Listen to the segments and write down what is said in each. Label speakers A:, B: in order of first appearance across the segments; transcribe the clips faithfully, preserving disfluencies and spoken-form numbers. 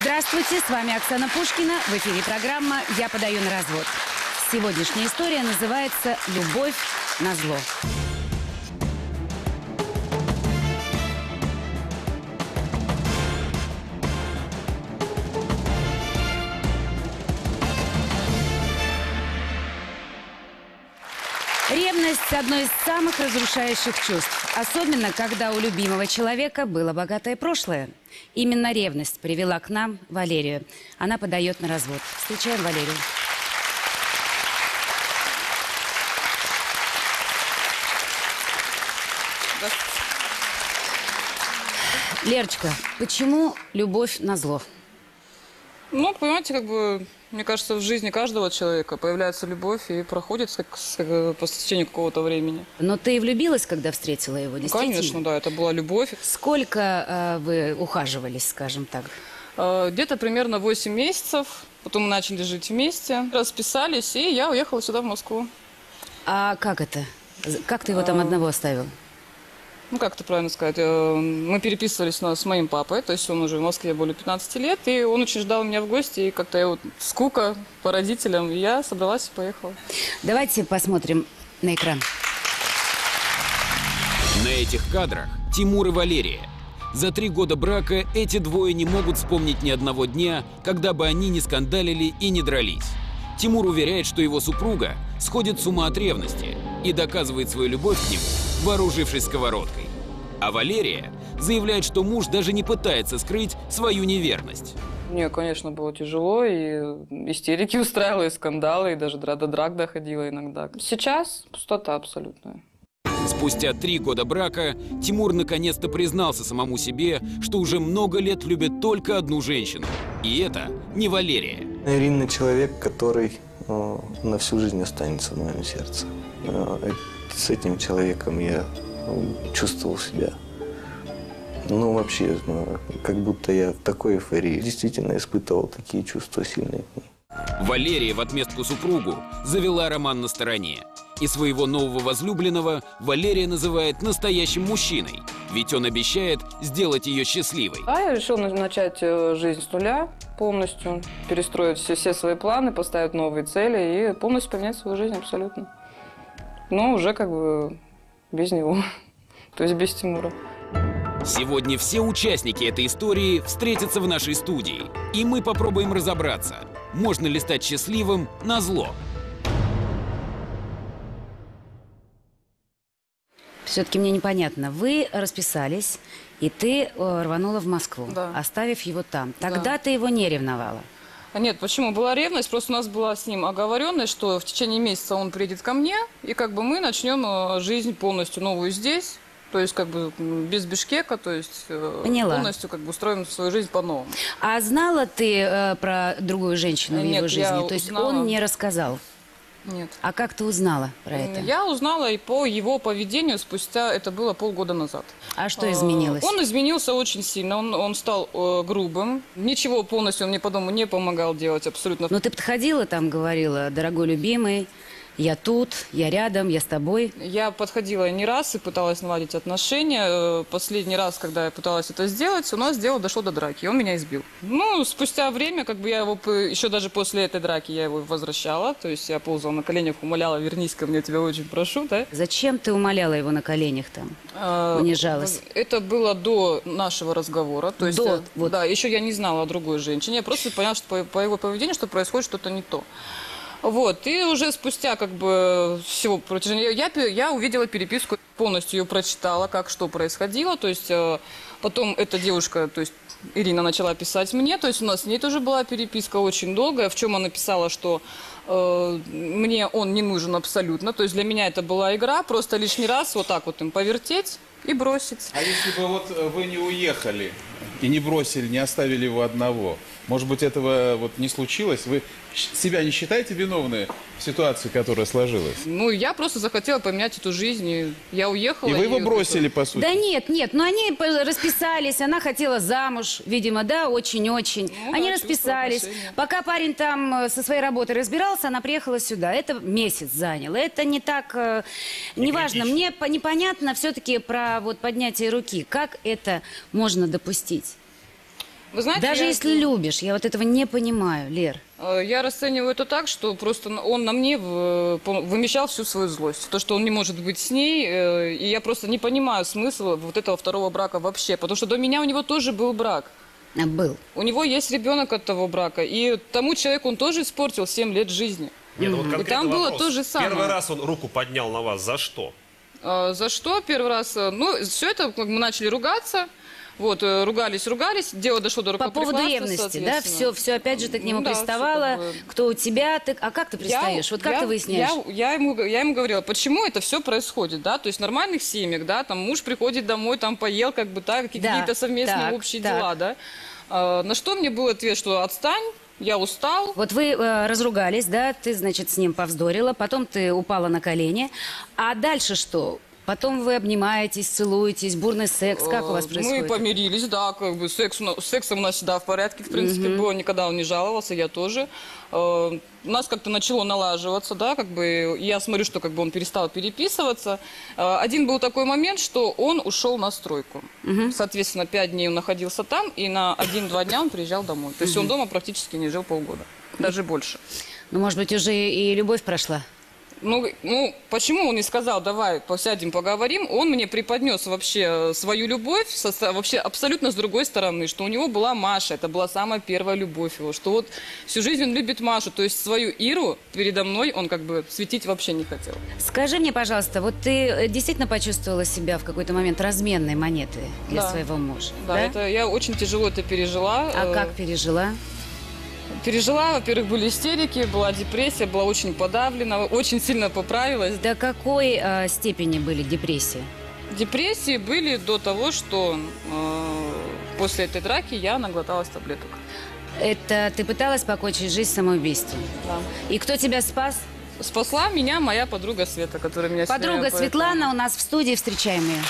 A: Здравствуйте, с вами Оксана Пушкина. В эфире программа «Я подаю на развод». Сегодняшняя история называется «Любовь назло». Ревность – одно из самых разрушающих чувств, особенно когда у любимого человека было богатое прошлое. Именно ревность привела к нам Валерию. Она подает на развод. Встречаем Валерию. Лерочка, почему любовь назло?
B: Ну, понимаете, как бы, мне кажется, в жизни каждого человека появляется любовь и проходит как, как, по течению какого-то времени.
A: Но ты влюбилась, когда встретила его, действительно?
B: Ну, конечно, да, это была любовь.
A: Сколько э, вы ухаживались, скажем так?
B: Э, Где-то примерно восемь месяцев. Потом мы начали жить вместе, расписались, и я уехала сюда, в Москву.
A: А как это? Как ты его там одного оставил?
B: Ну, как это правильно сказать, мы переписывались с моим папой, то есть он уже в Москве более пятнадцати лет, и он очень ждал меня в гости, и как-то я вот скука по родителям, и я собралась и поехала.
A: Давайте посмотрим на экран.
C: На этих кадрах Тимур и Валерия. За три года брака эти двое не могут вспомнить ни одного дня, когда бы они не скандалили и не дрались. Тимур уверяет, что его супруга сходит с ума от ревности и доказывает свою любовь к нему, вооружившись сковородкой. А Валерия заявляет, что муж даже не пытается скрыть свою неверность.
B: Мне, конечно, было тяжело, и истерики устраивала, и скандалы, и даже до драк доходило иногда. Сейчас пустота абсолютная.
C: Спустя три года брака Тимур наконец-то признался самому себе, что уже много лет любит только одну женщину. И это не Валерия.
D: Ирина – человек, который э, на всю жизнь останется в моем сердце. Э, с этим человеком я э, чувствовал себя, ну, вообще, э, как будто я в такой эйфории. Действительно испытывал такие чувства сильные к ней.
C: Валерия в отместку супругу завела роман на стороне. И своего нового возлюбленного Валерия называет настоящим мужчиной, ведь он обещает сделать ее счастливой.
B: А я решила начать жизнь с нуля полностью, перестроить все, все свои планы, поставить новые цели и полностью поменять свою жизнь абсолютно. Но уже как бы без него, то есть без Тимура.
C: Сегодня все участники этой истории встретятся в нашей студии, и мы попробуем разобраться, можно ли стать счастливым назло.
A: Все-таки мне непонятно. Вы расписались, и ты э, рванула в Москву,
B: да.
A: оставив его там. Тогда
B: Да.
A: ты его не ревновала?
B: Нет, почему? Была ревность, просто у нас была с ним оговоренность, что в течение месяца он приедет ко мне, и как бы мы начнем жизнь полностью новую здесь. То есть как бы без Бишкека, то есть
A: Поняла.
B: полностью как бы устроим свою жизнь по-новому.
A: А знала ты э, про другую женщину в
B: Нет,
A: его жизни?
B: я
A: То есть
B: узнала.
A: он не рассказал?
B: Нет.
A: А как ты узнала про это?
B: Я узнала и по его поведению спустя, это было полгода назад.
A: А что изменилось?
B: Он изменился очень сильно, он, он стал э, грубым. Ничего полностью он мне по дому не помогал делать абсолютно.
A: Но ты подходила там, говорила: дорогой любимый, я тут, я рядом, я с тобой.
B: Я подходила не раз и пыталась наладить отношения. Последний раз, когда я пыталась это сделать, у нас дело дошло до драки, и он меня избил. Ну, спустя время, как бы я его, еще даже после этой драки я его возвращала. То есть я ползала на коленях, умоляла: вернись ко мне, тебя очень прошу, да?
A: Зачем ты умоляла его на коленях там?
B: А,
A: унижалась?
B: Это было до нашего разговора. То есть,
A: до, вот.
B: Да, еще я не знала о другой женщине. Я просто поняла, что по, по его поведению, что происходит что-то не то. Вот, и уже спустя как бы всего протяжения, я, я увидела переписку, полностью ее прочитала, как что происходило, то есть э, потом эта девушка, то есть Ирина, начала писать мне, то есть у нас с ней тоже была переписка очень долгая, в чем она писала, что э, мне он не нужен абсолютно, то есть для меня это была игра, просто лишний раз вот так вот им повертеть и бросить.
E: А если бы вот вы не уехали и не бросили, не оставили его одного, может быть, этого вот не случилось? Вы себя не считаете виновной в ситуации, которая сложилась?
B: Ну, я просто захотела поменять эту жизнь, и я уехала.
E: И вы его
B: и...
E: бросили, по сути?
A: Да нет, нет, но они расписались, она хотела замуж, видимо, да, очень-очень.
B: Ну,
A: они
B: да,
A: расписались. Пока парень там со своей работой разбирался, она приехала сюда. Это месяц заняло. Это не так, э, неважно. Мне непонятно все-таки про вот поднятие руки. Как это можно допустить?
B: Вы знаете,
A: Даже
B: я-
A: если любишь, я вот этого не понимаю, Лер.
B: Э, Я расцениваю это так, что просто он на мне в- по- вымещал всю свою злость. То, что он не может быть с ней. э, И я просто не понимаю смысла вот этого второго брака вообще. Потому что до меня у него тоже был брак.
A: А, был.
B: У него есть ребенок от того брака. И тому человеку он тоже испортил семь лет жизни.
F: Нет, ну вот конкретный
B: там было
F: вопрос.
B: то же самое.
F: Первый раз он руку поднял на вас. За что?
B: А, За что первый раз? э, Ну, все это как мы начали ругаться. Вот, э, ругались, ругались. Дело дошло до
A: По
B: рукоприкладства,
A: поводу ревности, да?
B: соответственно.
A: Все, все опять же ты к нему
B: Ну да, всё
A: приставала.
B: как бы.
A: Кто у тебя? Ты... А как ты пристаешь? Вот как
B: я,
A: ты выясняешь?
B: Я, я, ему, г- я ему говорила, почему это все происходит, да? То есть в нормальных семьях, да, там муж приходит домой, там поел, как бы, да, какие-
A: Да,
B: какие-то совместные
A: так,
B: общие
A: так.
B: дела, да? А, на что мне был ответ, что отстань, я устал.
A: Вот вы э, разругались, да? Ты, значит, с ним повздорила, потом ты упала на колени. А дальше что? Потом вы обнимаетесь, целуетесь, бурный секс. Как у вас
B: Э,
A: происходит?
B: Мы помирились, да, как бы секс, у нас- сексом у нас всегда в порядке, в принципе, было, никогда он не жаловался, я тоже. Э, У нас как-то начало налаживаться, да, как бы, я смотрю, что как бы он перестал переписываться. Э, Один был такой момент, что он ушел на стройку. Соответственно, пять дней он находился там, и на один-два дня он приезжал домой. То есть он дома практически не жил полгода, даже больше.
A: Ну, может быть, уже и любовь прошла?
B: Ну, ну, почему он не сказал, давай посядем, поговорим? Он мне преподнес вообще свою любовь, со- со- вообще абсолютно с другой стороны, что у него была Маша, это была самая первая любовь его, что вот всю жизнь он любит Машу, то есть свою Иру передо мной он как бы светить вообще не хотел.
A: Скажи мне, пожалуйста, вот ты э, действительно почувствовала себя в какой-то момент разменной монетой для
B: Да.
A: своего мужа?
B: Да, это я очень тяжело это пережила.
A: А
B: Э,
A: как пережила?
B: Пережила, во-первых, были истерики, была депрессия, была очень подавлена, очень сильно поправилась.
A: До какой э, степени были депрессии?
B: Депрессии были до того, что э, после этой драки я наглоталась таблеток.
A: Это ты пыталась покончить жизнь самоубийством?
B: Да.
A: И кто тебя спас?
B: Спасла меня моя подруга Света, которая меня
A: Подруга
B: всегда-
A: Светлана у нас в студии, встречаем ее.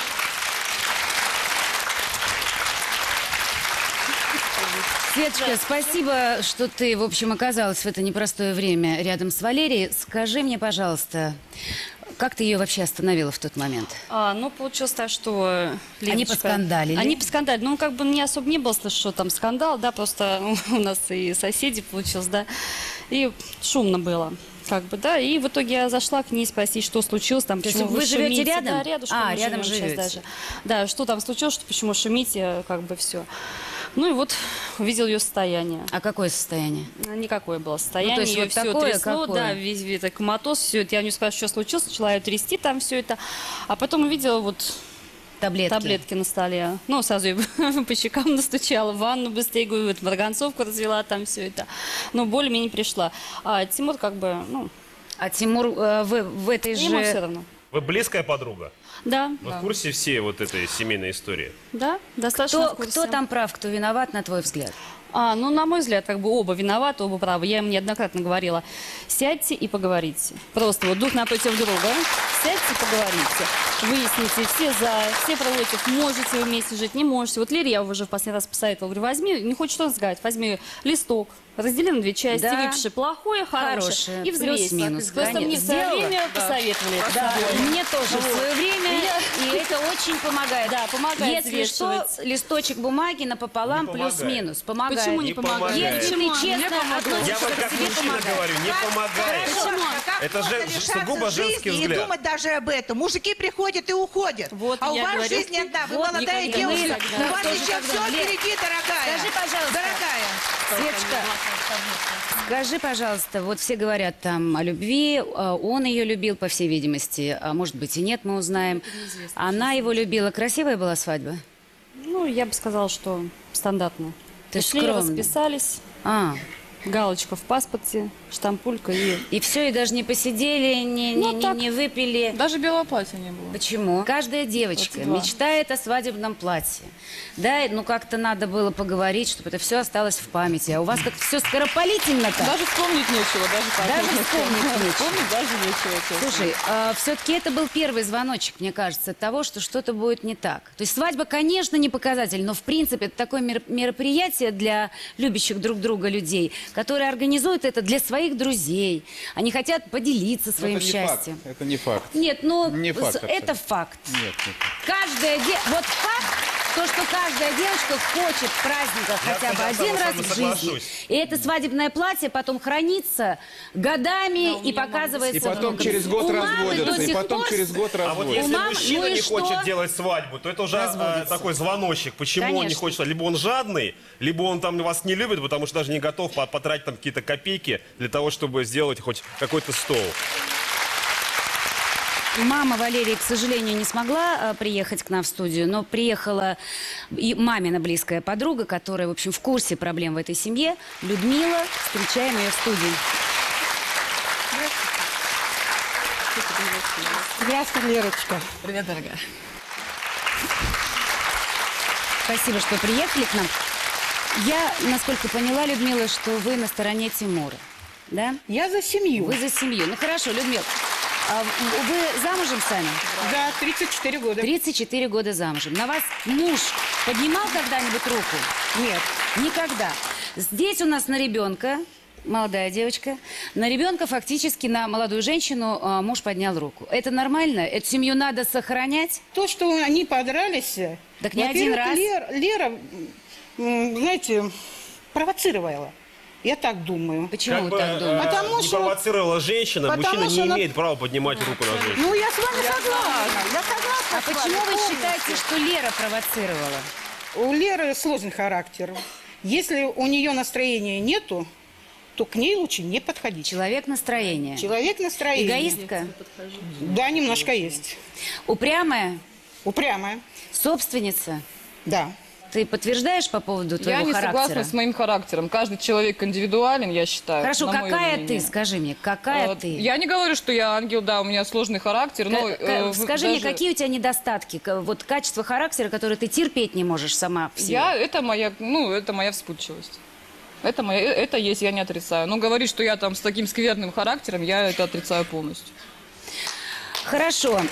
A: Светочка, спасибо, что ты, в общем, оказалась в это непростое время рядом с Валерией. Скажи мне, пожалуйста, как ты ее вообще остановила в тот момент?
G: А, ну, получилось так, что...
A: Они
G: Леночка-
A: поскандалили?
G: Они поскандалили. Ну, как бы не особо не было слышно, что там скандал, да, просто у нас и соседи получилось, да, и шумно было. Как бы, да, и в итоге я зашла к ней спросить, что случилось, там,
A: То есть
G: почему
A: вы живете
G: шумите.
A: рядом?
G: Да, рядышком
A: А,
G: мы
A: рядом
G: живем сейчас
A: живете.
G: даже. Да, что там случилось, что почему шумите, как бы все. Ну и вот увидел ее состояние.
A: А какое состояние?
G: Никакое было состояние,
A: Ну, то есть
G: ее
A: вот
G: все
A: такое,
G: трясло,
A: какое?
G: да, весь, весь это коматоз, все это. Я не спрашиваю, что случилось, начала ее трясти там все это, а потом увидела вот
A: Таблетки.
G: таблетки на столе. Ну, сразу ее по щекам настучала, в ванну быстрее, говорю, вот, марганцовку развела там все это. Но более-менее пришла. А Тимур как бы, ну,
A: А Тимур э, в, в этой
G: ему все
A: же...
G: равно.
F: Вы близкая подруга?
G: Да,
F: Вы в курсе всей вот этой семейной истории?
G: да, достаточно
A: Кто,
G: в курсе.
A: кто там прав, кто виноват, на твой взгляд?
G: А, ну, на мой взгляд, как бы оба виноваты, оба правы. Я им неоднократно говорила, сядьте и поговорите. Просто вот друг напротив друга, сядьте и поговорите. Выясните, все за, все против, можете вы вместе жить, не можете. Вот Лере я уже в последний раз посоветовала, говорю, возьми, не хочешь что сказать, возьми листок, раздели на две части,
A: Да.
G: выпиши плохое, хорошее,
A: Хорошее,
G: и взвесь.
A: плюс-минус,
G: Просто
A: конечно.
G: мне в свое
A: Сделала?
G: время посоветовали это.
A: Да,
G: Вот.
A: мне тоже в свое время, и это очень помогает.
G: Да, помогает
A: Если что,
G: взвешивать.
A: листочек бумаги напополам,
F: Не помогает.
A: плюс-минус, помогает.
G: Почему не,
F: Не
G: помогает?
F: помогает.
A: Если
G: Почему?
A: ты честно
F: Я
A: относишься
F: вот
A: к
F: как
A: себе,
F: мужчина
A: помогает.
F: говорю, не помогает.
G: Почему?
H: Как
F: Это
H: можно
F: же
H: лишаться
F: сугубо женский
H: жизни и
F: взгляд.
H: думать даже об этом. Мужики приходят и уходят.
G: Вот
H: а у
G: я
H: вас
G: говорю,
H: жизнь одна. Вы
G: вот
H: молодая
G: никогда не
H: девушка.
G: согласна.
H: У вас
A: Тоже
H: еще
A: когда-
H: все
A: Лер,
H: впереди, дорогая.
A: Скажи, пожалуйста.
H: Дорогая.
A: Светочка, скажи, пожалуйста, вот все говорят там о любви, а он ее любил, по всей видимости, а может быть и нет, мы узнаем. Она его любила. Красивая была свадьба?
G: Ну, я бы сказала, что стандартно.
A: Ты
G: Пришли,
A: скромная.
G: расписались,
A: А,
G: галочка в паспорте, штампулька и...
A: и все, и даже не посидели, не,
G: Ну,
A: не, не,
G: так.
A: не выпили.
B: Даже белого платья не было.
A: Почему? Каждая девочка
B: двадцать два.
A: мечтает о свадебном платье. Да, ну как-то надо было поговорить, чтобы это все осталось в памяти. А у вас как-то все скоропалительно-то.
B: Даже вспомнить нечего, даже так.
A: Даже вспомнить нечего.
B: Вспомнить даже нечего. честно.
A: Слушай, все-таки это был первый звоночек, мне кажется, того, что что-то будет не так. То есть свадьба, конечно, не показатель, но в принципе это такое мер- мероприятие для любящих друг друга людей, которые организуют это для своих друзей. Они хотят поделиться своим
E: это не
A: счастьем.
E: факт. Это не факт.
A: Нет, ну
E: Не факт
A: с- это
E: абсолютно.
A: факт.
E: Нет, не факт.
A: Каждая де... Вот факт То, что каждая девочка хочет в праздниках
F: Я,
A: хотя бы
F: кстати,
A: один
F: с
A: раз
F: вами
A: в жизни.
F: соглашусь.
A: И это свадебное платье потом хранится годами и показывается
I: И потом
A: внукам.
I: через год
A: У мамы до
I: разводятся, и
A: сих
I: потом
A: пор
I: через год
F: А вот
I: разводятся.
F: если
A: мам,
F: мужчина
A: ну и
F: не
A: что?
F: хочет делать свадьбу, то это уже а,
A: Разводится.
F: такой звоночек. Почему он не
A: Конечно.
F: хочет? Либо он жадный, либо он там вас не любит, потому что даже не готов по- потратить там какие-то копейки для того, чтобы сделать хоть какой-то стол.
A: Мама Валерии, к сожалению, не смогла э, приехать к нам в студию, но приехала и мамина близкая подруга, которая, в общем, в курсе проблем в этой семье. Людмила. Встречаем ее в студии.
H: Здравствуй, Лерочка.
B: Привет, дорогая.
A: Спасибо, что приехали к нам. Я, насколько поняла, Людмила, что вы на стороне Тимура. Да?
H: Я за семью.
A: Вы за семью. Ну хорошо, Людмила. А вы замужем сами?
H: Да, тридцать четыре года.
A: тридцать четыре года замужем. На вас муж поднимал когда-нибудь руку?
H: Нет.
A: Никогда. Здесь у нас на ребенка, молодая девочка, на ребенка фактически, на молодую женщину а, муж поднял руку. Это нормально? Эту семью надо сохранять?
H: То, что они подрались,
A: Так не один
H: во-первых,
A: раз.
H: Лер- Лера, м, знаете, провоцировала. Я так думаю.
A: Почему
F: Как
A: вы
F: бы,
A: так думаете?
F: э,
H: Потому
F: не
H: что-
F: провоцировала женщина,
H: потому
F: мужчина не
H: что она-
F: имеет права поднимать руку на женщину.
H: Ну, я с вами согласна. Я согласна
A: А
H: с
A: почему
H: вами
A: вы
H: полностью.
A: считаете, что Лера провоцировала?
H: У Леры сложный характер. Если у нее настроения нету, то к ней лучше не подходить.
A: Человек настроения.
H: Человек настроения.
A: Эгоистка?
H: Да, немножко есть.
A: Упрямая?
H: Упрямая.
A: Собственница?
H: Да.
A: Ты подтверждаешь по поводу твоего
B: Я не
A: характера?
B: согласна с моим характером. Каждый человек индивидуален, я считаю.
A: Хорошо,
B: на моё
A: какая
B: мнение.
A: ты, скажи мне, какая
B: Э,
A: ты?
B: Я не говорю, что я ангел, да, у меня сложный характер, но...
A: Ка-
B: э,
A: ка-
B: вы
A: Скажи мне,
B: даже-
A: какие у тебя недостатки, ка- вот качества характера, которые ты терпеть не можешь сама в себе?
B: Я, это моя, ну, это моя вспыльчивость. Это, моя, э, это есть, я не отрицаю. Но говорить, что я там с таким скверным характером, я это отрицаю полностью.
A: Хорошо.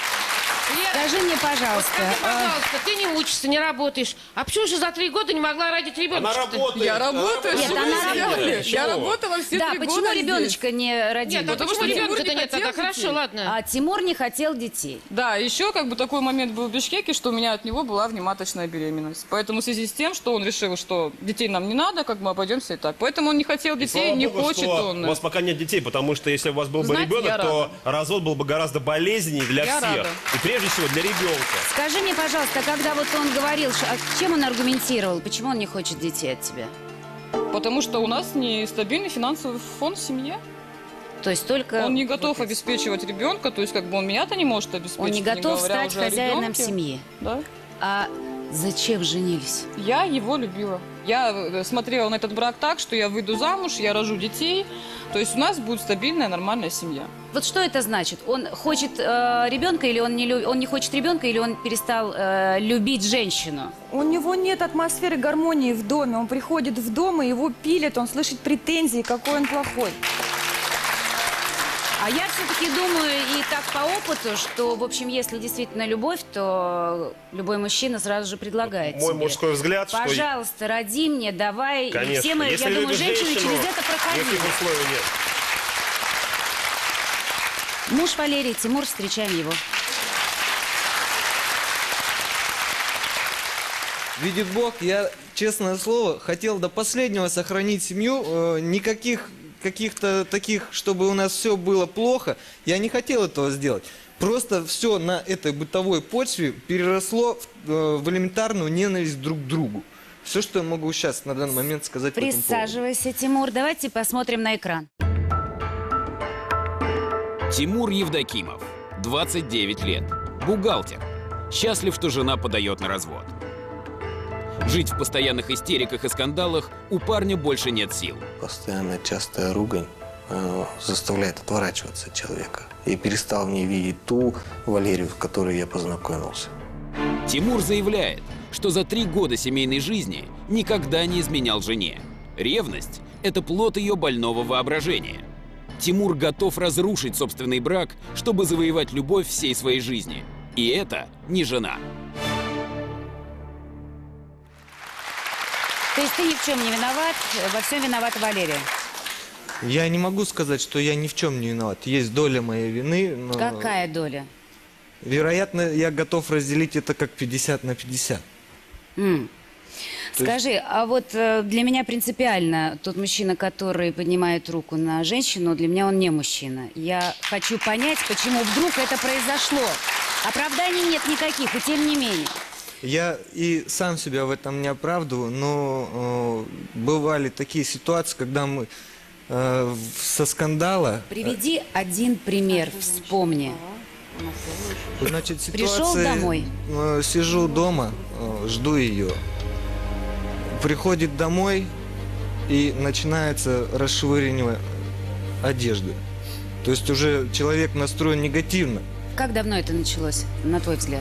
A: Скажи мне, пожалуйста,
J: Скажи,
A: а,
J: пожалуйста, ты не учишься, не работаешь. А почему же за три года не могла родить ребенка?
F: Она работает.
B: Я работаю,
A: Нет,
B: что
A: она
B: вы сделали?
A: работает.
B: Я
F: Чего?
B: работала все
A: да,
B: три
A: почему
B: года
A: ребеночка
B: здесь.
A: не родили?
J: Нет, а
B: Потому
J: почему
B: что Тимур
J: ребенка-то
B: не
J: нет?
B: хотел
J: Это хорошо,
B: детей.
J: ладно.
A: А Тимур не хотел детей.
B: Да, еще как бы такой момент был в Бишкеке, что у меня от него была внематочная беременность. Поэтому в связи с тем, что он решил, что детей нам не надо, как мы обойдемся и так. Поэтому он не хотел детей,
F: Слава
B: не
F: богу,
B: хочет
F: что
B: он.
F: У вас пока нет детей, потому что если у вас был бы
B: Знаете,
F: ребенок,
B: я
F: то
B: рада.
F: развод был бы гораздо болезненнее для
B: Я
F: всех.
B: рада.
F: И прежде всего для ребенка.
A: Скажи мне, пожалуйста, когда вот он говорил, ш- а чем он аргументировал, почему он не хочет детей от тебя?
B: Потому что у нас нестабильный финансовый фонд в семье.
A: То есть только...
B: Он не готов
A: вот это.
B: обеспечивать ребенка, то есть как бы он меня-то не может обеспечить.
A: Он не готов
B: говоря
A: стать
B: уже о
A: хозяином
B: ребенке.
A: семьи.
B: Да.
A: А зачем женились?
B: Я его любила. Я э, смотрела на этот брак так, что я выйду замуж, я рожу детей. То есть у нас будет стабильная, нормальная семья.
A: Вот что это значит? Он хочет э, ребенка или он не, лю- он не хочет ребенка, или он перестал э, любить женщину?
K: У него нет атмосферы гармонии в доме. Он приходит в дом, и его пилят, он слышит претензии, какой он плохой.
A: А я все-таки думаю, и так по опыту, что, в общем, если действительно любовь, то любой мужчина сразу же предлагает
F: Мой
A: тебе.
F: мужской взгляд, что...
A: Пожалуйста, роди мне, давай. И
F: Конечно.
A: все мы,
F: Если
A: я думаю,
F: любишь
A: женщины
F: женщину,
A: через это проходили.
F: никаких условий нет.
A: Муж Валерии, Тимур, встречаем его.
I: Видит Бог, я, честное слово, хотел до последнего сохранить семью, э, никаких каких-то таких, чтобы у нас все было плохо, я не хотел этого сделать. Просто все на этой бытовой почве переросло в, э, в элементарную ненависть друг к другу. Все, что я могу сейчас на данный момент сказать по этому поводу.
A: Присаживайся, Тимур. Давайте посмотрим на экран.
C: Тимур Евдокимов, двадцать девять лет, бухгалтер. Счастлив, что жена подает на развод. Жить в постоянных истериках и скандалах у парня больше нет сил.
D: Постоянная частая ругань э, заставляет отворачиваться от человека. И перестал в ней видеть ту Валерию, с которой я познакомился.
C: Тимур заявляет, что за три года семейной жизни никогда не изменял жене. Ревность – это плод ее больного воображения. Тимур готов разрушить собственный брак, чтобы завоевать любовь всей своей жизни. И это не жена.
A: То есть ты ни в чем не виноват, во всем виновата Валерия.
I: Я не могу сказать, что я ни в чем не виноват. Есть доля моей вины, но...
A: Какая доля?
I: Вероятно, я готов разделить это как пятьдесят на пятьдесят.
A: М. Скажи, а вот э, для меня принципиально тот мужчина, который поднимает руку на женщину, для меня он не мужчина. Я хочу понять, почему вдруг это произошло. Оправданий нет никаких, и тем не менее.
I: Я и сам себя в этом не оправдываю, но э, бывали такие ситуации, когда мы э, со скандала...
A: Приведи один пример, вспомни.
I: Значит, ситуация,
A: Пришел домой.
I: э, сижу дома, э, жду ее. Приходит домой и начинается расшвыривание одежды. То есть уже человек настроен негативно.
A: Как давно это началось, на твой взгляд?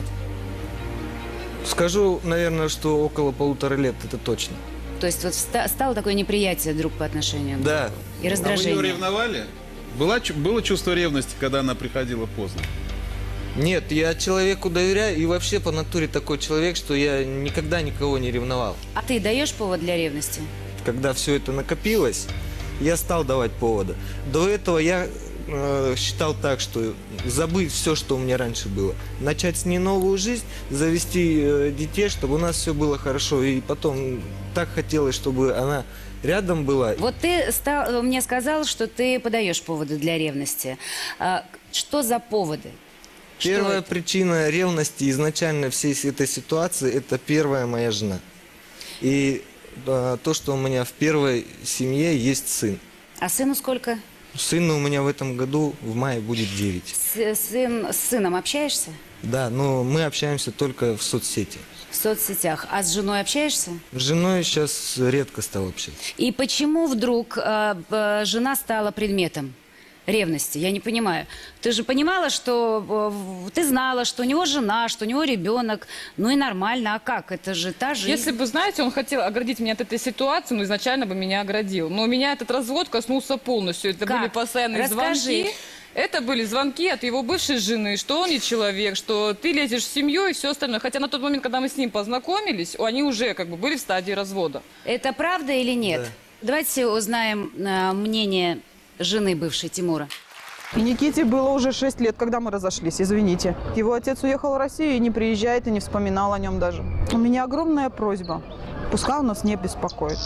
I: Скажу, наверное, что около полутора лет, это точно.
A: То есть вот ста- стало такое неприятие друг по отношению к
I: Да.
A: другу и
E: А вы
A: раздражение.
E: ее ревновали? Была, чу- было чувство ревности, когда она приходила поздно?
I: Нет, я человеку доверяю и вообще по натуре такой человек, что я никогда никого не ревновал.
A: А ты даешь повод для ревности?
I: Когда все это накопилось, я стал давать повода. До этого я э, считал так, что забыть все, что у меня раньше было. Начать с ней новую жизнь, завести э, детей, чтобы у нас все было хорошо. И потом так хотелось, чтобы она рядом была.
A: Вот ты стал, мне сказал, что ты подаешь поводы для ревности. А, что за поводы? Что
I: Первая
A: это?
I: причина ревности изначально всей этой ситуации – это первая моя жена. И э, то, что у меня в первой семье есть сын.
A: А сыну сколько?
I: Сыну у меня в этом году в мае будет девять.
A: С, сын, с сыном общаешься?
I: Да, но мы общаемся только в соцсети.
A: В соцсетях. А с женой общаешься?
I: С женой сейчас редко стал общаться.
A: И почему вдруг э, э, жена стала предметом ревности? Я не понимаю. Ты же понимала, что э, ты знала, что у него жена, что у него ребенок. Ну и нормально. А как? Это же та жизнь.
B: Если бы, знаете, он хотел оградить меня от этой ситуации, ну, изначально бы меня оградил. Но меня этот развод коснулся полностью. Это
A: Как?
B: были постоянные
A: Расскажи.
B: звонки. Это были звонки от его бывшей жены, что он не человек, что ты лезешь в семью и все остальное. Хотя на тот момент, когда мы с ним познакомились, они уже как бы были в стадии развода.
A: Это правда или нет?
I: Да.
A: Давайте узнаем э, мнение жены бывшей Тимура.
L: Никите было уже шесть лет, когда мы разошлись, извините. Его отец уехал в Россию и не приезжает, и не вспоминал о нем даже. У меня огромная просьба. Пускай он нас не беспокоит.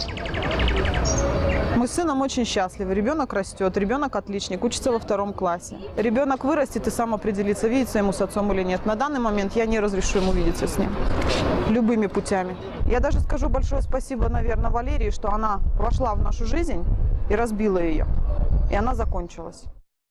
L: Мы с сыном очень счастливы. Ребенок растет, ребенок отличник, учится во втором классе. Ребенок вырастет и сам определится, видеться ему с отцом или нет. На данный момент я не разрешу ему видеться с ним. Любыми путями. Я даже скажу большое спасибо, наверное, Валерии, что она вошла в нашу жизнь и разбила ее. И она закончилась.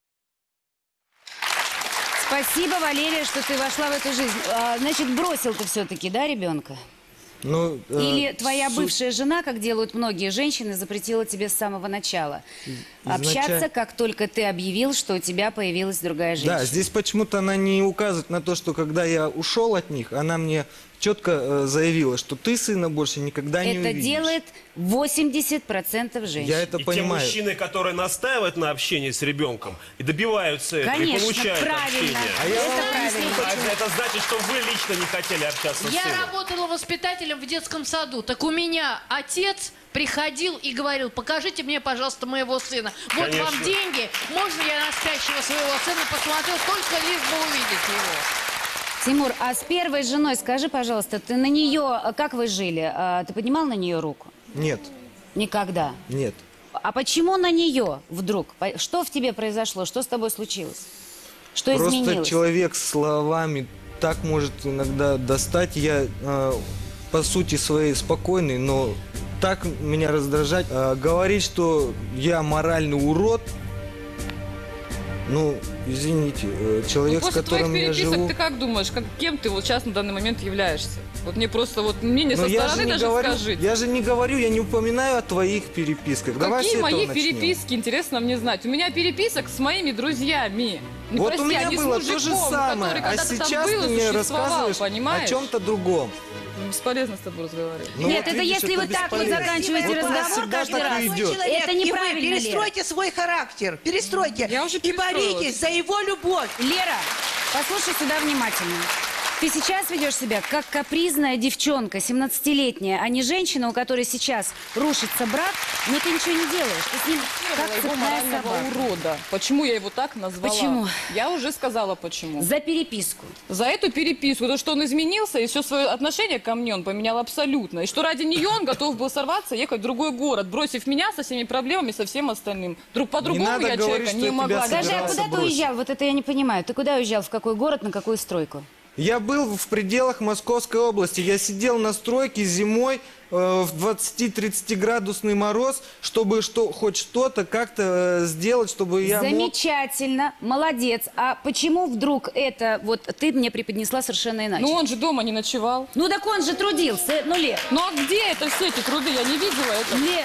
A: Спасибо, Валерия, что ты вошла в эту жизнь. А, значит, бросил ты все-таки, да, ребенка?
I: Ну, э,
A: Или твоя
I: суть-
A: бывшая жена, как делают многие женщины, запретила тебе с самого начала
I: Изначаль-
A: общаться, как только ты объявил, что у тебя появилась другая женщина?
I: Да, здесь почему-то она не указывает на то, что когда я ушел от них, она мне четко э, заявила, что ты сына больше никогда не
A: Это
I: увидишь.
A: делает восемьдесят процентов женщин.
I: Я это
F: И те
I: понимаю.
F: мужчины, которые настаивают на общении с ребенком и добиваются этого, и
A: Конечно,
F: получают
A: правильно.
F: общение.
I: А я
A: Это
I: вам объясню,
A: правильно.
F: А это значит, что вы лично не хотели общаться с
J: Я
F: сыном.
J: работала воспитателем в детском саду. Так у меня отец приходил и говорил: покажите мне, пожалуйста, моего сына. Вот
F: Конечно.
J: вам деньги, можно я на спящего своего сына посмотрю, только лишь бы увидеть его.
A: Тимур, а с первой женой, скажи, пожалуйста, ты на нее, как вы жили, а, ты поднимал на нее руку?
I: Нет,
A: Никогда.
I: нет.
A: А почему на нее вдруг? По- Что в тебе произошло? Что с тобой случилось? Что
I: Просто
A: изменилось?
I: человек словами так может иногда достать. Я э, по сути своей спокойный, но так меня раздражать. Э, говорить, что я моральный урод, ну, извините, э,
B: Ну,
I: человек, с
B: после твоих
I: которым я
B: переписок
I: живу...
B: ты как думаешь, как, кем ты вот сейчас на данный момент являешься? Вот мне просто вот мнение
I: Но
B: со
I: я
B: стороны
I: же не
B: даже
I: говорю,
B: скажите.
I: я же не говорю, я не упоминаю о твоих переписках. Давай с
B: Какие
I: этого
B: мои
I: начнем.
B: переписки, интересно мне знать. У меня переписок с моими друзьями. Не
I: Вот
B: прости,
I: у меня
B: а не с
I: было
B: мужиком,
I: то же самое,
B: который
I: а
B: когда-то там
I: сейчас
B: был
I: ты
B: и
I: мне
B: существовал,
I: рассказываешь
B: понимаешь?
I: о чем-то другом.
B: Бесполезно с тобой разговаривать.
I: Ну
A: Нет,
I: вот
A: это
I: видишь,
A: если
I: это
A: вы так вот
I: бесполезно.
A: заканчиваете
I: Вот у нас
A: разговор
I: всегда
A: каждый
I: так
A: раз.
I: и идет.
A: Это
M: И вы
A: неправильно, Лера.
M: перестройте свой характер, перестройте.
B: Я уже
M: И
B: перестроилась.
M: боритесь за его любовь.
A: Лера, послушай сюда внимательно. Ты сейчас ведешь себя как капризная девчонка, семнадцатилетняя, а не женщина, у которой сейчас рушится брак, но ты ничего не делаешь. Ты с ним как
B: его
A: цепная
B: морального
A: собака.
B: урода. Почему я его так назвала?
A: Почему?
B: Я уже сказала почему.
A: За переписку.
B: За эту переписку. То, что он изменился, и все свое отношение ко мне он поменял абсолютно. И что ради нее он готов был сорваться, ехать в другой город, бросив меня со всеми проблемами, со всем остальным. Друг по-другому
I: надо
B: я
I: говорить,
B: человека
I: что
B: не
I: я
B: могла.
I: тебя
A: Скажи, а куда ты
I: бросить.
A: уезжал? Вот это я не понимаю. Ты куда уезжал? В какой город, на какую стройку?
I: Я был в пределах Московской области. Я сидел на стройке зимой э, в двадцати-тридцати градусный мороз, чтобы что, хоть что-то как-то э, сделать, чтобы я мог...
A: Замечательно, молодец. А почему вдруг это вот ты мне преподнесла совершенно иначе?
B: Ну он же дома не ночевал.
A: Ну так он же трудился. Ну, Лер.
B: Ну а где это все эти труды? Я не видела это.
A: Лер,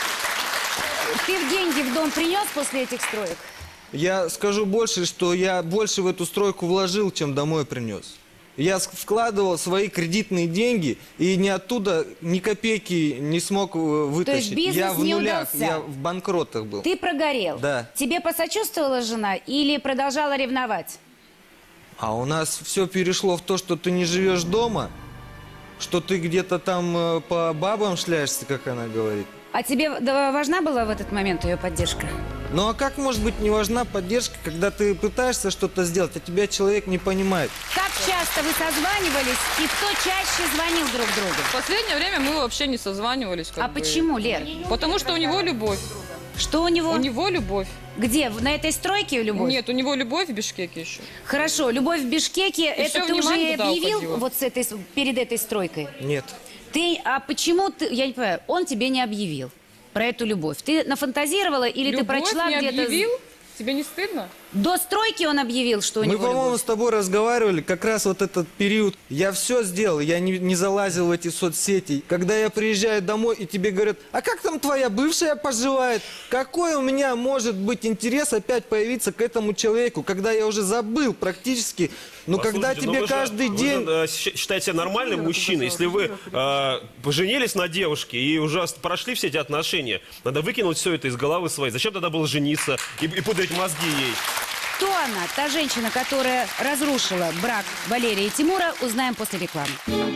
A: ты в деньги в дом принес после этих строек?
I: Я скажу больше, что я больше в эту стройку вложил, чем домой принес. Я с- вкладывал свои кредитные деньги и ни оттуда ни копейки не смог э, вытащить.
A: бизнес
I: я в
A: не
I: нулях,
A: удался?
I: я в банкротах был.
A: Ты прогорел?
I: Да.
A: Тебе посочувствовала жена или продолжала ревновать?
I: А у нас все перешло в то, что ты не живешь дома, что ты где-то там э, по бабам шляешься, как она говорит.
A: А тебе да, важна была в этот момент ее поддержка?
I: Ну а как может быть не важна поддержка, когда ты пытаешься что-то сделать, а тебя человек не понимает?
A: Как часто вы созванивались и кто чаще звонил друг другу?
B: В последнее время мы вообще не созванивались. как
A: А
B: бы.
A: почему, Лер?
B: Потому что у него любовь.
A: Что у него?
B: У него любовь.
A: Где? На этой стройке любовь?
B: Нет, у него любовь в Бишкеке еще.
A: Хорошо, любовь в Бишкеке, это
B: всё
A: ты уже
B: внимание туда
A: объявил
B: уходило.
A: вот с этой, с- перед этой стройкой?
I: Нет.
A: Ты, а почему ты, я не понимаю, он тебе не объявил про эту любовь? Ты нафантазировала или
B: Любовь
A: ты прочла
B: не
A: где-то?
B: объявил? Тебе не стыдно?
A: До стройки он объявил, что у
I: Мы,
A: него
I: по-моему,
A: любовь.
I: с тобой разговаривали как раз вот этот период. Я все сделал, я не, не залазил в эти соцсети. Когда я приезжаю домой, и тебе говорят, а как там твоя бывшая поживает? Какой у меня может быть интерес опять появиться к этому человеку, когда я уже забыл практически. Но когда
F: Послушайте, ну
I: тебе
F: вы же-
I: каждый
F: вы
I: день...
F: же, э, щ- считаете себя нормальным мужчиной, если вы э, поженились на девушке и уже прошли все эти отношения, надо выкинуть все это из головы своей. Зачем тогда было жениться и, и пудрить мозги ей?
A: Кто она, та женщина, которая разрушила брак Валерии и Тимура, узнаем после рекламы.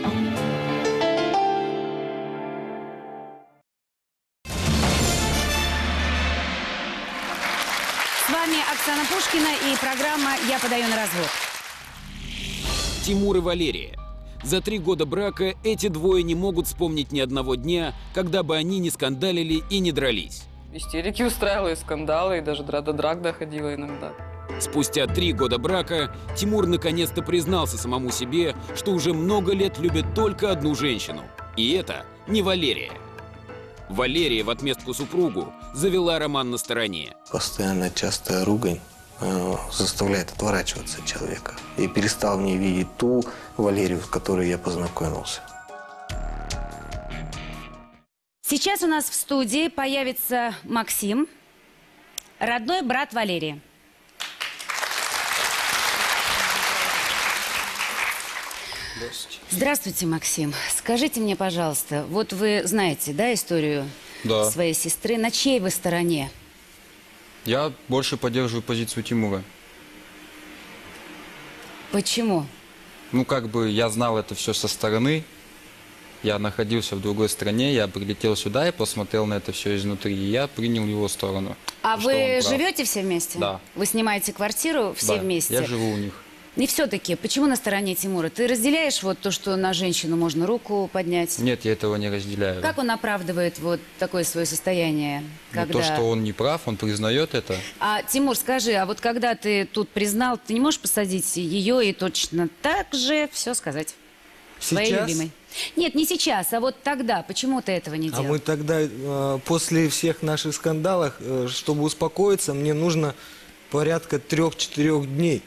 A: С вами Оксана Пушкина и программа «Я подаю на развод».
C: Тимур и Валерия. За три года брака эти двое не могут вспомнить ни одного дня, когда бы они не скандалили и не дрались.
B: Истерики устраивала, и скандалы, и даже дра- до драк доходила иногда.
C: Спустя три года брака Тимур наконец-то признался самому себе, что уже много лет любит только одну женщину. И это не Валерия. Валерия в отместку супругу завела роман на стороне.
D: Постоянно частая ругань э, заставляет отворачиваться от человека. И перестал в ней видеть ту Валерию, с которой я познакомился.
A: Сейчас у нас в студии появится Максим, родной брат Валерии. Здравствуйте, Максим. Скажите мне, пожалуйста, вот вы знаете, да, историю
M: Да.
A: своей сестры. На чьей вы стороне?
M: Я больше поддерживаю позицию Тимура.
A: Почему?
M: Ну, как бы я знал это все со стороны. Я находился в другой стране, я прилетел сюда и посмотрел на это все изнутри, и я принял его сторону.
A: А
M: что
A: вы
M: он прав.
A: живете все вместе?
M: Да.
A: Вы снимаете квартиру все
M: Да,
A: вместе?
M: я живу у них.
A: И все-таки, почему на стороне Тимура? Ты разделяешь вот то, что на женщину можно руку поднять?
M: Нет, я этого не разделяю.
A: Как он оправдывает вот такое свое состояние?
M: Но
A: Когда...
M: то, что он не прав, он признает это.
A: А, Тимур, скажи, а вот когда ты тут признал, ты не можешь посадить ее и точно так же все сказать? Своей
I: Сейчас?
A: любимой. Нет, не сейчас, а вот тогда. Почему ты этого не
I: А
A: делал?
I: мы тогда, э, после всех наших скандалов, э, чтобы успокоиться, мне нужно порядка трех-четырех дней.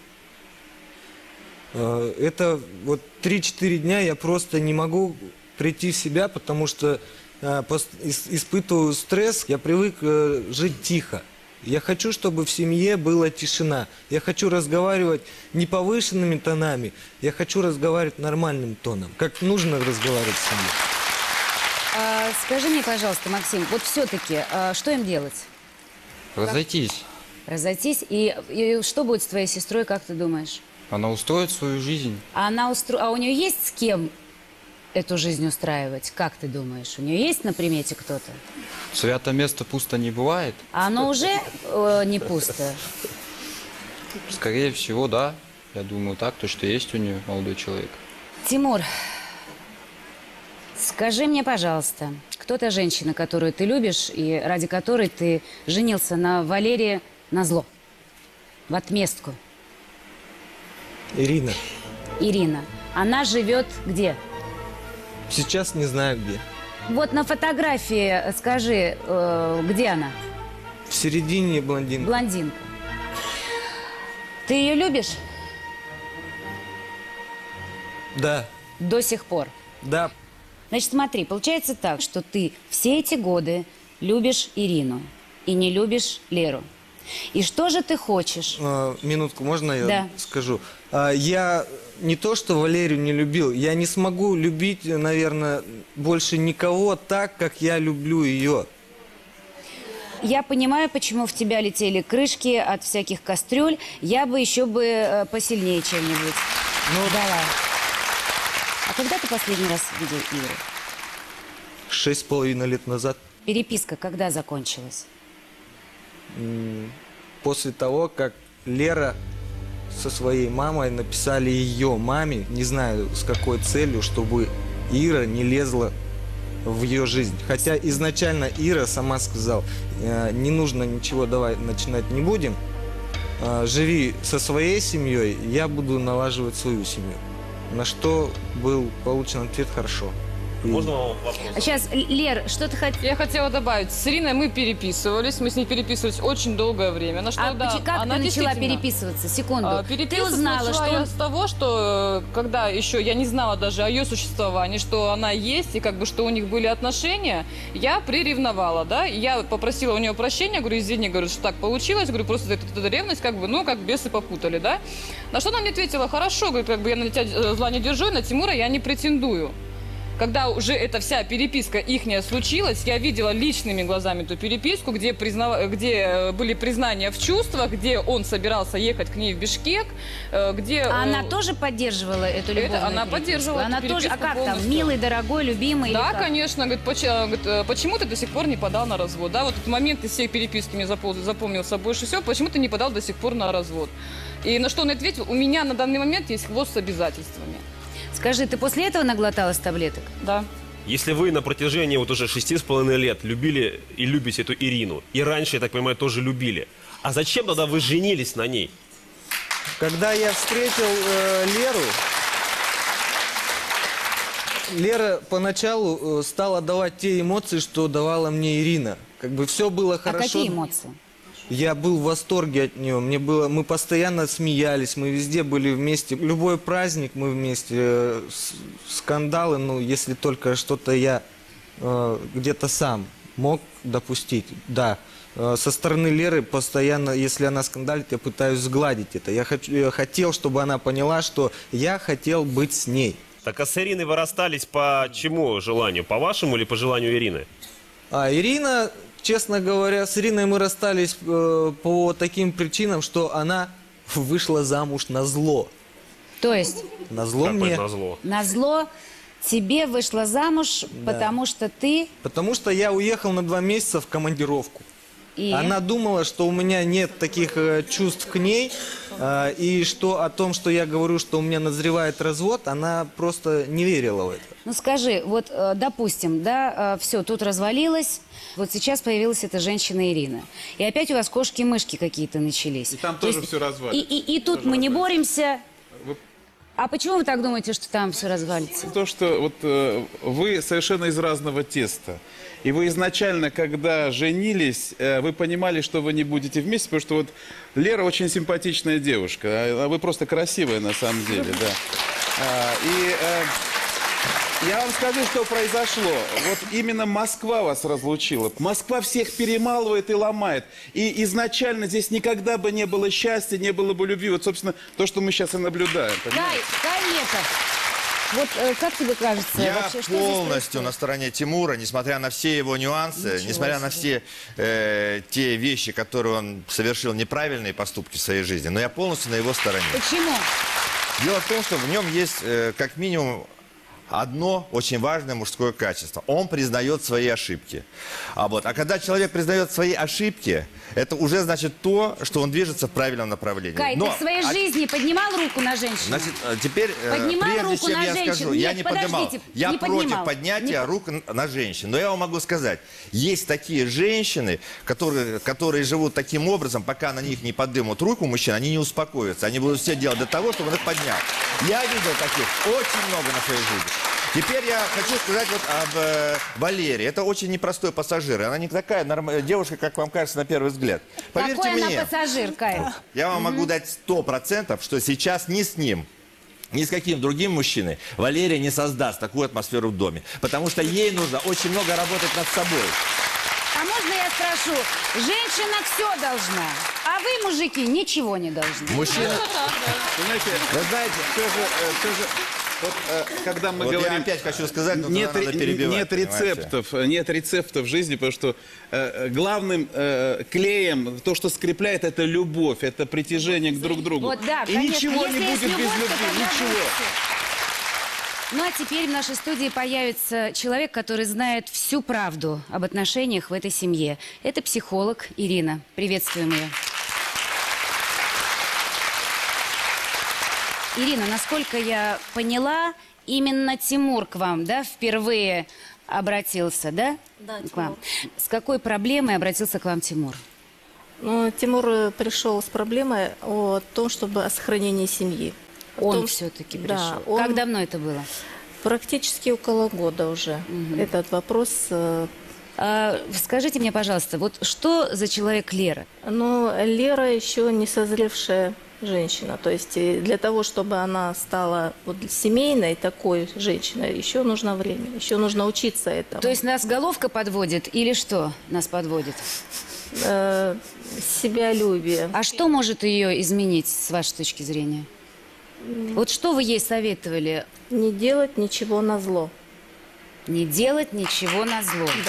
I: Э, Это вот три-четыре дня я просто не могу прийти в себя, потому что э, пос- ис- испытываю стресс, я привык э, жить тихо. Я хочу, чтобы в семье была тишина. Я хочу разговаривать не повышенными тонами, я хочу разговаривать нормальным тоном, как нужно разговаривать с семьей.
A: А, скажи мне, пожалуйста, Максим, вот все-таки, а, что им делать?
M: Разойтись.
A: Разойтись? И, и что будет с твоей сестрой, как ты думаешь?
M: Она устроит свою жизнь.
A: А, она устро... а у нее есть с кем эту жизнь устраивать? Как ты думаешь? У нее есть на примете кто-то?
M: Свято место пусто не бывает.
A: А оно уже э, не пусто?
M: Скорее всего, да. Я думаю так, то, что есть у нее молодой человек.
A: Тимур, скажи мне, пожалуйста, кто та женщина, которую ты любишь и ради которой ты женился на Валерии назло, в отместку?
I: Ирина.
A: Ирина. Она живет где?
I: Сейчас не знаю где.
A: Вот на фотографии скажи, э, где она?
I: В середине блондинка.
A: Блондинка. Ты ее любишь?
I: Да.
A: До сих пор?
I: Да.
A: Значит, смотри, получается так, что ты все эти годы любишь Ирину и не любишь Леру. И что же ты хочешь?
I: А, минутку, можно я
A: Да.
I: скажу? А, я не то, что Валерию не любил, я не смогу любить, наверное, больше никого так, как я люблю ее.
A: Я понимаю, почему в тебя летели крышки от всяких кастрюль. Я бы еще бы э, посильнее чем-нибудь. Ну, давай. А когда ты последний раз видел Иру?
I: Шесть с половиной лет назад.
A: Переписка когда закончилась?
I: М, После того, как Лера со своей мамой написали ее маме, не знаю с какой целью, чтобы Ира не лезла в ее жизнь. Хотя изначально Ира сама сказала, «Э, не нужно ничего, давай начинать не будем. Э, живи со своей семьей, я буду налаживать свою семью». На что был получен ответ «хорошо». И-
F: Можно вам вопрос?
A: А сейчас, Лер, что ты хотела?
B: Я хотела добавить, с Ириной мы переписывались, мы с ней переписывались очень долгое время. На что,
A: А
B: да,
A: поч- как
B: она
A: ты начала
B: действительно-
A: переписываться? Секунду.
B: А,
A: Ты
B: переписываться
A: узнала,
B: начала
A: что...
B: я с того, что э, когда еще я не знала даже о ее существовании, что она есть, и как бы что у них были отношения, я приревновала, да, и я попросила у нее прощения, говорю, извини, говорю, что так получилось, говорю, просто это, это ревность, как бы, ну, как бесы попутали, да. На что она мне ответила, хорошо, говорит, как бы я на тебя э, зла не держу, и на Тимура я не претендую. Когда уже эта вся переписка ихняя случилась, я видела личными глазами эту переписку, где, признав... где были признания в чувствах, где он собирался ехать к ней в Бишкек, э, где...
A: А
B: э,
A: она тоже поддерживала эту любовную
B: Это она
A: переписку?
B: поддерживала эту
A: Она тоже, а
B: переписку
A: как там,
B: полностью.
A: милый, дорогой, любимый? или
B: Да,
A: как?
B: конечно. Говорит, поч- говорит, э, почему ты до сих пор не подал на развод? Да, вот этот момент из всей переписки мне запол- запомнился больше всего. Почему ты не подал до сих пор на развод? И на что он ответил, у меня на данный момент есть хвост с обязательствами.
A: Скажи, ты после этого наглоталась таблеток?
B: Да.
F: Если вы на протяжении вот уже шести с половиной лет любили и любите эту Ирину, и раньше, я так понимаю, тоже любили, а зачем тогда вы женились на ней?
I: Когда я встретил э, Леру, Лера поначалу э, стала давать те эмоции, что давала мне Ирина. Как бы все было хорошо.
A: А какие эмоции?
I: Я был в восторге от нее. Мне было, мы постоянно смеялись, мы везде были вместе. Любой праздник мы вместе. э, с- скандалы, ну, если только что-то я э, где-то сам мог допустить. Да. Э, со стороны Леры постоянно, если она скандалит, я пытаюсь сгладить это. Я, хочу, я хотел, чтобы она поняла, что я хотел быть с ней.
F: Так а с Ириной вы расстались по чему желанию? По вашему или по желанию Ирины?
I: А Ирина, честно говоря, с Ириной мы расстались э, по таким причинам, что она вышла замуж на зло.
A: То есть?
I: На зло мне.
F: На зло.
A: На зло тебе вышла замуж,
I: Да.
A: потому что ты...
I: Потому что я уехал на два месяца в командировку.
A: И...
I: Она думала, что у меня нет таких э, чувств к ней, э, и что о том, что я говорю, что у меня назревает развод, она просто не верила в это.
A: Ну скажи, вот, э, допустим, да, все, тут развалилось, вот сейчас появилась эта женщина Ирина. И опять у вас кошки-мышки какие-то начались.
E: И там
A: То
E: тоже
A: есть
E: все
A: И,
E: развалится.
A: и, и тут
E: Тоже
A: мы не
E: развалится.
A: боремся.
E: Вы-
A: А почему вы так думаете, что там все развалится?
E: То, что вот э, вы совершенно из разного теста. И вы изначально, когда женились, э, вы понимали, что вы не будете вместе, потому что вот Лера очень симпатичная девушка, а вы просто красивая на самом деле, да. А, и э, я вам скажу, что произошло. Вот именно Москва вас разлучила. Москва всех перемалывает и ломает. И изначально здесь никогда бы не было счастья, не было бы любви. Вот, собственно, то, что мы сейчас и наблюдаем. понимаете?
A: Кай, Кай Летов. Вот э, как тебе кажется,
N: Я
A: вообще, что здесь
N: полностью на стороне Тимура, несмотря на все его нюансы,
A: Ничего
N: несмотря на
A: себе.
N: все э, те вещи, которые он совершил неправильные поступки в своей жизни, но я полностью на его стороне.
A: Почему?
N: Дело в том, что в нем есть э, как минимум одно очень важное мужское качество. Он признает свои ошибки. А, вот, а когда человек признает свои ошибки, это уже значит то, что он движется в правильном направлении.
A: Кай,
N: Но,
A: ты в своей
N: а-
A: жизни поднимал руку на женщину?
N: Значит, э, теперь, э,
A: Поднимал
N: прежде
A: руку
N: чем
A: на
N: я
A: женщину?
N: скажу, я
A: Нет,
N: не поднимал.
A: подождите,
N: Я
A: не
N: против
A: поднимал.
N: поднятия
A: Не-
N: рук н- на женщин. Но я вам могу сказать, есть такие женщины, которые, которые живут таким образом, пока на них не поднимут руку мужчин, они не успокоятся. Они будут все делать для того, чтобы он их поднял. Я видел таких очень много на своей жизни. Теперь я хочу сказать вот об э, Валерии. Это очень непростой пассажир. Она не такая норм... девушка, как вам кажется на первый взгляд. Поверьте
A: Какой
N: мне.
A: она пассажир, Кай?
N: Я вам могу дать сто процентов, что сейчас ни с ним, ни с каким другим мужчиной Валерия не создаст такую атмосферу в доме. Потому что ей нужно очень много работать над собой.
A: А можно я спрошу? Женщина все должна, а вы, мужики, ничего не должны.
N: Мужчина...
E: Знаете,
N: Вы знаете,
E: все же, э, все же, вот, э, когда мы
N: вот
E: говорим...
N: я опять хочу сказать, но
E: нет,
N: надо перебивать.
E: нет
N: понимаете?
E: рецептов, нет рецептов в жизни, потому что э, главным э, клеем, то, что скрепляет, это любовь, это притяжение к друг другу.
A: Вот, да,
E: И
A: конечно.
E: ничего
A: Если
E: не
A: есть
E: будет без
A: любовь, то
E: любви,
A: тогда
E: ничего.
A: будет всё. Ну а теперь в нашей студии появится человек, который знает всю правду об отношениях в этой семье. Это психолог Ирина. Приветствуем ее. Ирина, насколько я поняла, именно Тимур к вам, да, впервые обратился, да?
O: Да,
A: к вам. С какой проблемой обратился к вам Тимур?
O: Ну, Тимур э, пришел с проблемой о том, чтобы о сохранении семьи. О
A: Он
O: том,
A: все-таки
O: да,
A: пришел.
O: он-
A: Как давно это было?
O: Практически около года уже. Этот вопрос... э,
A: А, скажите мне, пожалуйста, вот что за человек Лера?
O: Но Лера еще не созревшая женщина. То есть э, для того, чтобы она стала вот семейной такой женщиной, еще нужно время, еще нужно учиться этому.
A: То есть нас головка подводит или что нас подводит?
O: Э, Себялюбие.
A: А что может ее изменить с вашей точки зрения? Вот что вы ей советовали?
O: Не делать ничего назло.
A: Не делать ничего назло.
O: Да.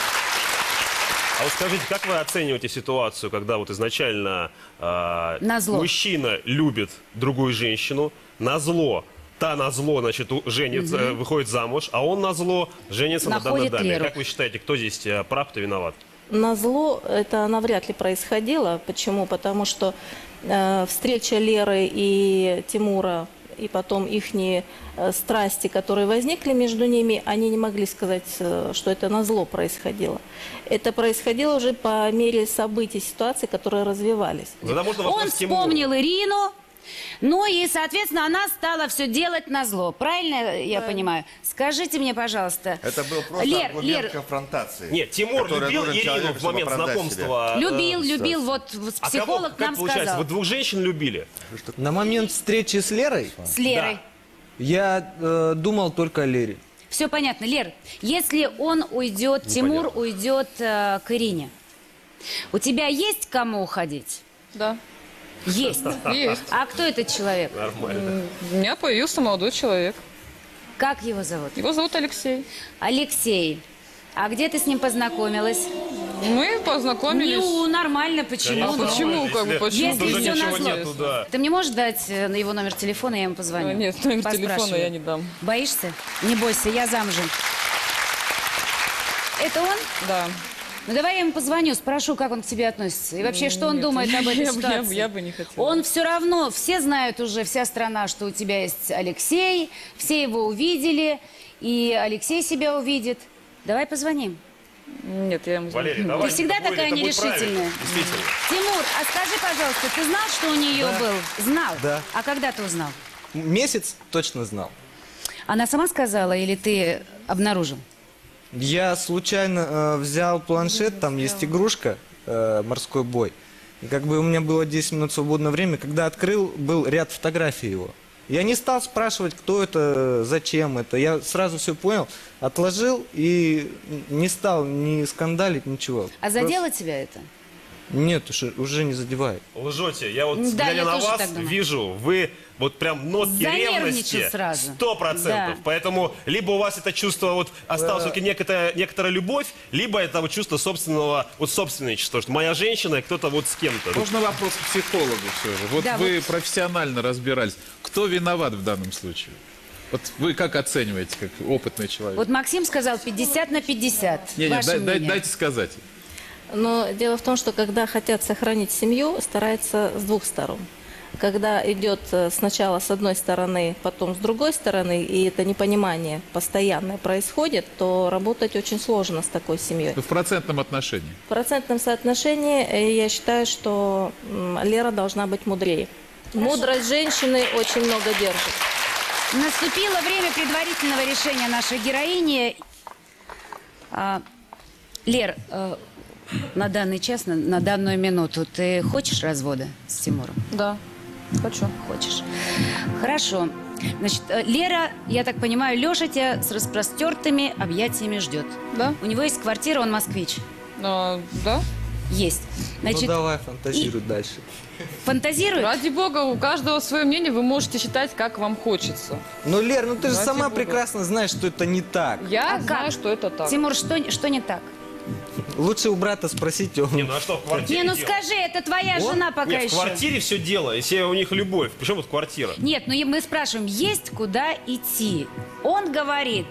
F: А вот скажите, как вы оцениваете ситуацию, когда вот изначально э,
A: Назло.
F: мужчина любит другую женщину, назло, та назло, значит, у- женится,
A: Мгм.
F: э, выходит замуж, а он назло женится на данной
O: Находит
F: даме.
O: Леру.
F: Как вы считаете, кто здесь э, прав, кто виноват?
O: Назло это навряд ли происходило. Почему? Потому что э, встреча Леры и Тимура, и потом их страсти, которые возникли между ними, они не могли сказать, э, что это назло происходило. Это происходило уже по мере событий, ситуаций, которые развивались.
F: Тогда можно
A: Он
F: вопрос к Тимуру.
A: вспомнил Ирину, ну и, соответственно, она стала все делать назло. Правильно я понимаю? Скажите мне, пожалуйста.
N: Это был просто
A: Лер,
N: аргумент
A: Лер,
N: конфронтации.
F: Нет, Тимур
N: который
F: любил
N: нужен
F: Ирину
N: человеку,
F: в момент
N: чтобы оправдать
F: знакомства.
N: себя.
A: любил,
F: э,
A: любил, вот
F: А
A: психолог
F: кого, как
A: нам
F: получается,
A: сказал.
F: вы двух женщин любили?
I: На момент встречи с Лерой
A: С Лерой.
I: я э, думал только о Лере.
A: Все понятно. Лер, если он уйдет, Тимур уйдет э, к Ирине, у тебя есть к кому уходить?
B: Да.
A: Есть?
B: Есть.
A: А кто этот человек?
F: Нормально.
B: У меня появился молодой человек.
A: Как его зовут?
B: Его зовут Алексей.
A: Алексей. А где ты с ним познакомилась?
B: Мы познакомились.
A: Ну, нормально, почему?
B: А
A: Ну,
B: почему, как бы, почему?
A: Если
B: Тоже
A: все
B: ничего
A: назло.
B: нету, да.
A: Ты мне можешь дать э, на его номер телефона, я ему позвоню?
B: А, нет, номер
A: Поспрашиваю.
B: телефона я не дам.
A: Боишься? Не бойся, я замужем. Это он?
B: Да.
A: Ну давай я ему позвоню, спрошу, как он к тебе относится. И вообще, что он
B: Нет,
A: думает об этой
B: я бы- я бы-
A: ситуации.
B: я бы не хотела.
A: Он все равно, все знают уже, вся страна, что у тебя есть Алексей, все его увидели, и Алексей себя увидит. Давай позвоним.
B: Нет, я ему
F: Валерий,
A: Ты
F: давай.
A: всегда
F: это будет-
A: такая
F: это будет
A: нерешительная.
F: правильно, Действительно.
A: Тимур, а скажи, пожалуйста, ты знал, что у нее
I: Да.
A: был? Знал?
I: Да.
A: А когда ты узнал?
I: Месяц точно знал.
A: Она сама сказала или ты обнаружил?
I: Я случайно э, взял планшет, там есть игрушка, э, морской бой. И как бы у меня было десять минут свободного времени, когда открыл, был ряд фотографий его. Я не стал спрашивать, кто это, зачем это. Я сразу все понял, отложил и не стал ни скандалить, ничего.
A: А задело тебя это?
I: Нет, уже, уже не задевает.
F: Лжете. Я вот,
A: Да,
F: глядя
A: я
F: на
A: тоже
F: вас,
A: так думаю.
F: вижу, вы вот прям нотки
A: Занервничал
F: ревности
A: сразу.
F: сто процентов.
A: Да.
F: Поэтому либо у вас это чувство, вот осталась все-таки некоторая, некоторая любовь, либо это вот чувство собственного, вот собственничества, что моя женщина и кто-то вот с кем-то.
E: Можно вопрос к психологу все же? Вот
A: Да,
E: вы
A: вот.
E: профессионально разбирались. Кто виноват в данном случае? Вот вы как оцениваете, как опытный человек?
A: Вот Максим сказал пятьдесят на пятьдесят.
E: Не, не,
A: Ваше
E: дай- дай-
A: мнение?
E: дайте сказать.
O: Но дело в том, что когда хотят сохранить семью, стараются с двух сторон. Когда идет э, сначала с одной стороны, потом с другой стороны, и это непонимание постоянное происходит, то работать очень сложно с такой семьей.
E: В процентном отношении.
O: В процентном соотношении э, я считаю, что м, Лера должна быть мудрее. Мудрость женщины очень много держит.
A: Наступило время предварительного решения нашей героини. А, Лер, э, на данный час, на, на данную минуту ты хочешь развода с Тимуром?
B: Да, хочу.
A: Хочешь. Хорошо. Значит, э, Лера, я так понимаю, Леша тебя с распростертыми объятиями ждет.
B: Да.
A: У него есть квартира, он москвич.
B: А, да?
A: Есть. Значит,
I: ну давай, фантазируй дальше.
A: фантазирует?
B: Ради бога, у каждого свое мнение, вы можете считать, как вам хочется.
I: Ну, Лер, ну ты же
B: Ради
I: сама
B: бога.
I: прекрасно знаешь, что это не так.
B: Я
A: А
B: знаю,
A: как?
B: что это так.
A: Тимур, что, что не так?
I: Лучше у брата спросите. Он...
F: Не, ну а что в квартире
A: Не, ну
F: делать?
A: скажи, это твоя
F: Вот.
A: жена пока
F: Нет,
A: еще.
F: в квартире все дело, если у них любовь. Причем вот квартира?
A: Нет, ну и мы спрашиваем, есть куда идти? Он говорит,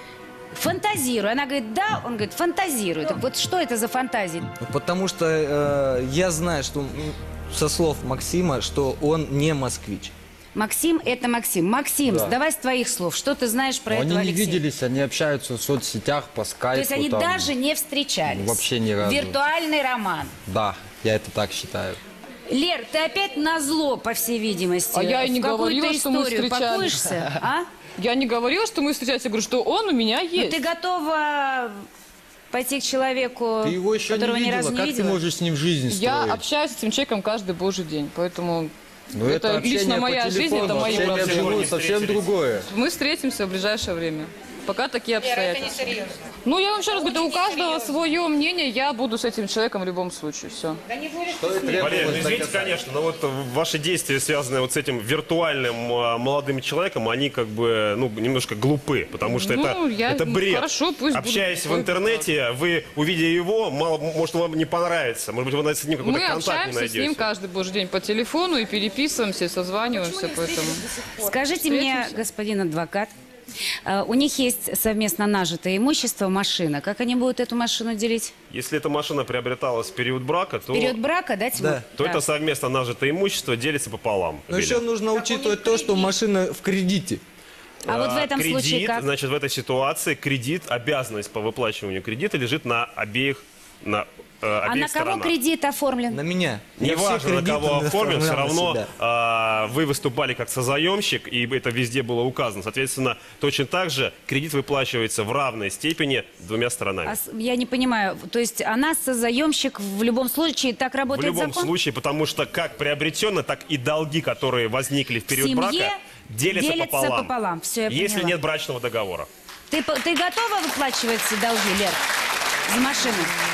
A: фантазируй. Она говорит, да, он говорит, фантазируй. Так вот что это за фантазии?
I: Потому что э, я знаю, что м, со слов Максима, что он не москвич.
A: Максим, это Максим. Максим,
M: Да.
A: давай с твоих слов. Что ты знаешь про
M: Они
A: этого
M: не
A: Алексея?
M: виделись, они общаются в соцсетях, по скайпу.
A: То есть они
M: там.
A: даже не встречались?
M: Вообще ни разу.
A: Виртуальный роман.
M: Да, я это так считаю.
A: Лер, ты опять назло, по всей видимости.
B: А я и не
A: в какую-то
B: говорила, что мы
A: историю
B: встречались.
A: пакуешься, а?
B: Я не говорила, что мы встречались. Я говорю, что он у меня
A: Ну,
B: есть.
A: ты готова пойти к человеку,
M: Ты его еще не
A: которого ни
M: видела,
A: разу не
M: как ты
A: видела?
M: можешь с ним жизнь строить?
B: Я общаюсь с этим человеком каждый божий день, поэтому
M: Ну,
B: это,
M: общение
B: лично
M: по
B: моя жизнь,
M: телефону,
B: это мои
M: общение
B: проблемы.
M: вживую совсем другое.
B: Мы встретимся в ближайшее время. Пока такие обстоятельства. Ну, я вам еще раз говорю, у каждого свое мнение, я буду с этим человеком в любом случае. Все.
F: Валерий, ну, извините, конечно, но вот ваши действия, связанные вот с этим виртуальным а, молодым человеком, они как бы, ну, немножко глупы, потому что
B: Ну,
F: это,
B: я-
F: это бред.
B: хорошо, пусть
F: Общаясь
B: будут
F: в интернете, вы, увидя его, мало, может, вам не понравится, может быть, вы с ним какой-то
B: Мы
F: контакт не
B: общаемся с ним
F: найдете.
B: каждый божий день по телефону и переписываемся, и созваниваемся, поэтому...
A: Скажите мне, господин адвокат, э, у них есть совместно нажитое имущество, машина. Как они будут эту машину делить?
F: Если эта машина приобреталась в период брака, то,
A: В период брака, да, Тимур?
I: Да.
F: то
A: Да.
F: это совместно нажитое имущество делится пополам.
I: Но еще нужно учитывать то, что машина в кредите.
A: А вот в этом
F: кредит,
A: случае как?
F: Значит, в этой ситуации кредит, обязанность по выплачиванию кредита лежит на обеих, на, э,
A: А
F: обеих
A: на кого
F: сторонах.
A: кредит оформлен?
I: На меня.
F: Не
I: Я все
F: важно, на
I: кредиты
F: кого оформлен, все
I: оформлял на
F: равно
I: себя.
F: а, вы выступали как созаемщик, и это везде было указано. Соответственно, точно так же кредит выплачивается в равной степени двумя сторонами.
A: А с- я не понимаю, то есть она созаемщик в любом случае, так
F: В
A: работает
F: любом
A: закон?
F: случае, потому что как приобретенно, так и долги, которые возникли в период
A: Семье
F: брака, делятся,
A: делятся
F: пополам,
A: пополам. Всё, я
F: если
A: поняла.
F: нет брачного договора.
A: Ты, по- ты готова выплачивать долги, Лер, за машину?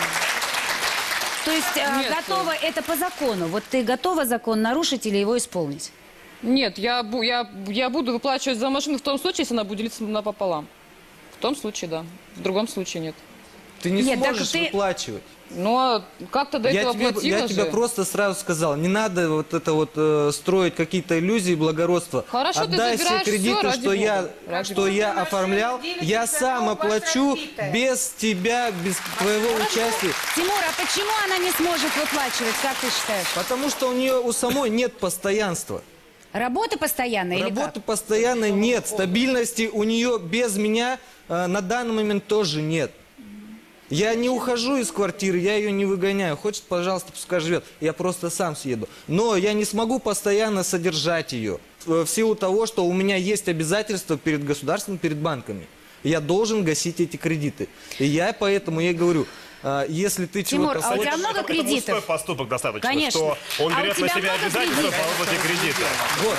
A: То есть э,
B: Нет.
A: готова, это по закону. Вот ты готова закон нарушить или его исполнить?
B: Нет, я, бу- я, я буду выплачивать за машину в том случае, если она будет делиться напополам. В том случае, да. В другом случае нет.
I: Ты не
A: Нет, так
I: сможешь
A: ты-
I: выплачивать.
B: Ну, а как то до
I: Я
B: этого
I: тебе,
B: платила
I: я тебе
B: же?
I: просто сразу сказал, не надо вот это вот э, строить какие-то иллюзии благородства.
B: Хорошо, ты
I: Отдай все
B: забираешь всё,
I: кредиты,
B: ради
I: что я,
B: бога. Ради
I: что
B: бога.
I: я оформлял, я сам оплачу без тебя, без твоего участия.
A: Тимур, а почему она не сможет выплачивать, как ты считаешь?
I: Потому что у нее у самой нет постоянства.
A: Работа постоянная или
I: Работы
A: как?
I: постоянной нет, стабильности у нее без меня э, на данный момент тоже нет. Я не ухожу из квартиры, я ее не выгоняю. Хочет, пожалуйста, пускай живет. Я просто сам съеду. Но я не смогу постоянно содержать ее. В силу того, что у меня есть обязательства перед государством, перед банками. Я должен гасить эти кредиты. И я поэтому ей говорю, э, если ты
A: Тимур,
I: чего-то...
A: а у тебя
F: Это-
A: много
F: это
A: кредитов?
F: мужской поступок достаточно,
A: Конечно.
F: что он
A: А у
F: берет на
A: тебя
F: себя
A: много
F: обязательства
A: кредитов?
F: по выплате кредита.
I: Вот.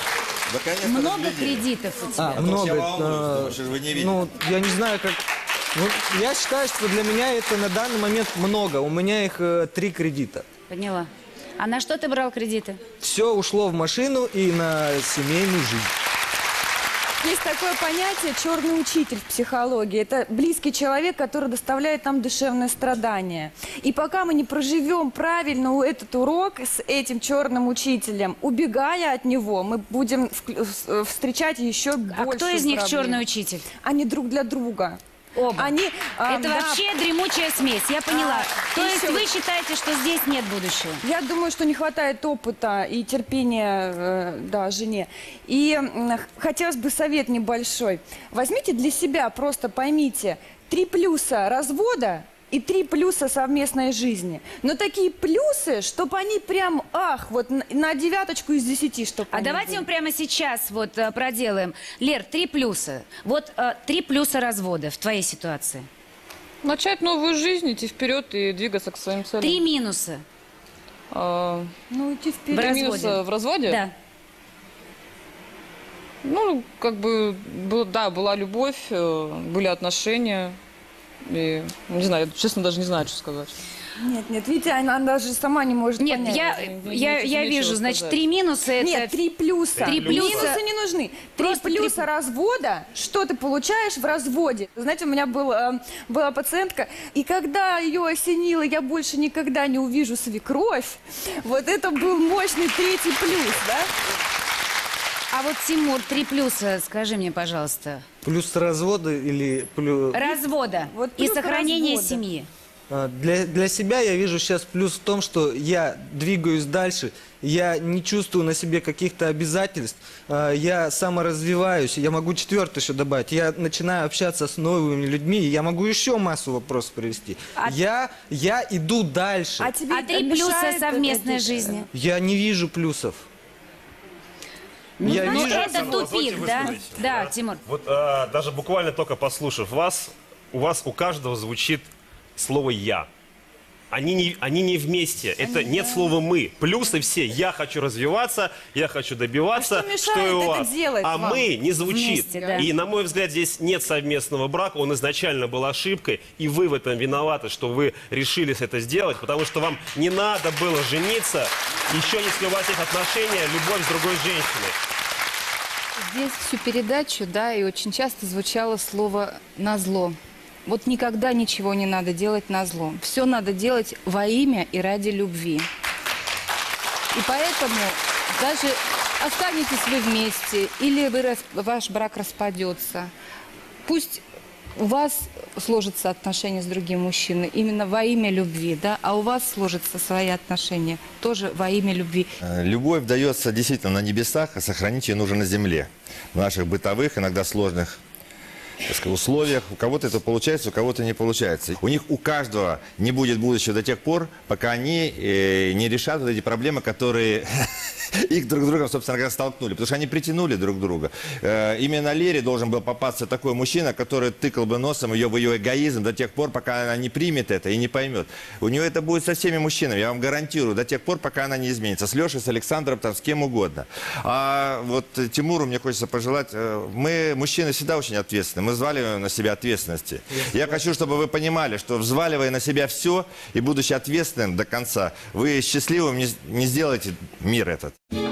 N: Наконец-то
A: Много
N: разглядели.
A: кредитов у тебя?
I: А,
N: А то
I: много.
N: все волнуются,
I: э,
N: потому что вы не видите.
I: ну, я не знаю, как Ну, я считаю, что для меня это на данный момент много. У меня их э, три кредита.
A: Поняла. А на что ты брал кредиты?
I: Все ушло в машину и на семейную жизнь.
K: Есть такое понятие «черный учитель» в психологии. Это близкий человек, который доставляет нам душевное страдание. И пока мы не проживем правильно этот урок с этим черным учителем, убегая от него, мы будем встречать еще больше проблем.
A: А кто из них черный учитель?
K: Они друг для друга.
A: Оба.
K: Они,
A: Это
K: э, да.
A: вообще дремучая смесь, я поняла.
K: А,
A: То есть
K: еще-
A: вы считаете, что здесь нет будущего?
K: Я думаю, что не хватает опыта и терпения э, да, жене. И м, хотелось бы совет небольшой. Возьмите для себя, просто поймите, три плюса развода и три плюса совместной жизни. Но такие плюсы, чтобы они прям, ах, вот на, на девяточку из десяти, чтобы
A: А давайте мы прямо сейчас вот э, проделаем. Лер, три плюса. Вот э, три плюса развода в твоей ситуации.
B: Начать новую жизнь, идти вперед и двигаться к своим целям.
A: Три минуса.
B: А,
K: ну, идти вперед.
B: Три минуса в разводе?
A: Да.
B: Ну, как бы, был, да, была любовь, э, были отношения. И, не знаю, я, честно, даже не знаю, что сказать.
K: Нет, нет, видите, она, она даже сама не может
A: Нет,
K: понять.
A: я, я, я вижу, значит, три минуса это...
K: Нет, три плюса.
A: Три плюса.
K: Минусы не нужны. Три
A: Просто
K: плюса
A: три-
K: развода, что ты получаешь в разводе. Знаете, у меня был, э, была пациентка, и когда ее осенило, я больше никогда не увижу свекровь, вот это был мощный третий плюс, да?
A: А вот, Тимур, три плюса, скажи мне, пожалуйста.
I: Плюс развода или плюс...
A: Развода
K: Вот
A: и
K: плюс
A: сохранение
K: развода.
A: семьи.
I: А, Для, для себя я вижу сейчас плюс в том, что я двигаюсь дальше, я не чувствую на себе каких-то обязательств, а, я саморазвиваюсь, я могу четвертое еще добавить, я начинаю общаться с новыми людьми, и я могу еще массу вопросов привести.
A: А-
I: Я, я иду дальше.
K: А тебе
A: А три
K: мешает
A: плюса
K: это
A: совместной
K: где-то?
A: жизни?
I: Я не вижу плюсов. я
A: Ну,
I: вижу...
A: это
F: Позвольте
A: тупик, да?
F: высказать.
A: Да, Тимур.
F: Вот а, даже буквально только послушав вас, у вас у каждого звучит слово «я». Они не, они не вместе. Это нет слова «мы». Плюсы все. Я хочу развиваться, я хочу добиваться.
K: А что мешает
F: и у
K: это
F: вас.
K: делать
F: А
K: вам?
F: «мы» не звучит.
A: Вместе, да.
F: И, на мой взгляд, здесь нет совместного брака. Он изначально был ошибкой. И вы в этом виноваты, что вы решились это сделать. Потому что вам не надо было жениться, еще если у вас есть отношения, любовь с другой женщиной.
P: Здесь всю передачу, да, и очень часто звучало слово «назло». Вот никогда ничего не надо делать назло. Все надо делать во имя и ради любви. И поэтому даже останетесь вы вместе, или вы, рас- ваш брак распадется, пусть у вас сложатся отношения с другим мужчиной именно во имя любви, да, а у вас сложатся свои отношения тоже во имя любви.
N: Э, Любовь дается действительно на небесах, а сохранить ее нужно на земле. В наших бытовых, иногда сложных, так сказать, условиях. У кого-то это получается, у кого-то не получается. У них у каждого не будет будущего до тех пор, пока они э, не решат вот эти проблемы, которые их друг с другом, собственно говоря, столкнули. Потому что они притянули друг друга. Э, именно Лере должен был попасться такой мужчина, который тыкал бы носом ее в ее эгоизм до тех пор, пока она не примет это и не поймет. У нее это будет со всеми мужчинами, я вам гарантирую, до тех пор, пока она не изменится. С Лешей, с Александром, там, с кем угодно. А вот Тимуру мне хочется пожелать, э, мы, мужчины, всегда очень ответственны. Мы взваливаем на себя ответственности. Я хочу, чтобы вы понимали, что взваливая на себя все и будучи ответственным до конца, вы счастливым не, не сделаете мир этот.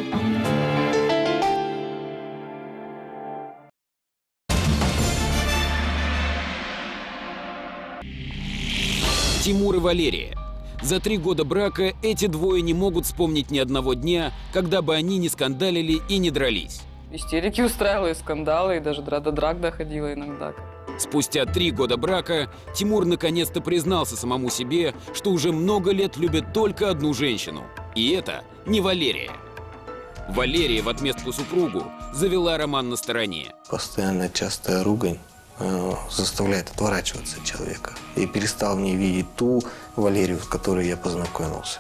C: Тимур и Валерия. За три года брака эти двое не могут вспомнить ни одного дня, когда бы они не скандалили и не дрались.
B: Истерики устраивала, и скандалы, и даже дра- до драк доходила иногда.
C: Спустя три года брака Тимур наконец-то признался самому себе, что уже много лет любит только одну женщину. И это не Валерия. Валерия в отместку супругу завела роман на стороне.
D: Постоянная частая ругань э, заставляет отворачиваться от человека. И перестал в ней видеть ту Валерию, с которой я познакомился.